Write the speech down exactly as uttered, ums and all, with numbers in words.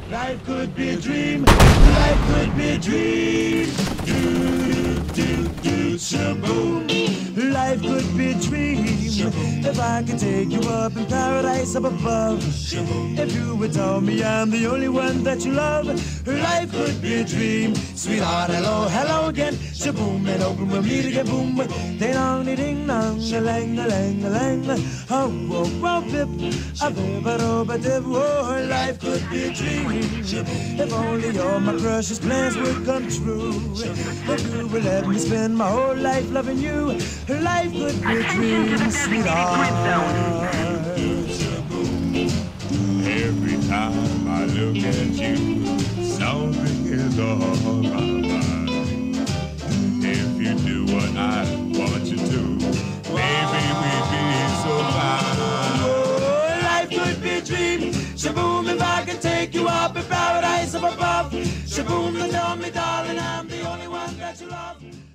Life could be a dream. Life could be a dream. Do, do, do, do, shaboom. Life could be a dream. If I could take you up in paradise up above. If you would tell me I'm the only one that you love. Life could be a dream. Sweetheart, hello, hello again. Shaboom, and open we'll meet again. Boom, ding dong, ding dong, a lang, a lang, a lang. Oh, oh, oh, bip, a bip, a do, a dip. Oh, life could be a dream. If only all my precious plans would come true. If you would let me spend my whole life loving you. Life could be a dream, sweetheart. Every time I look at you, something is on my mind. If you do what I want you to, maybe we'd be so fine. Oh, life could be a dream. Shaboom, if I could take you up in paradise up above. Shaboom, tell me, darling, I'm the only one that you love.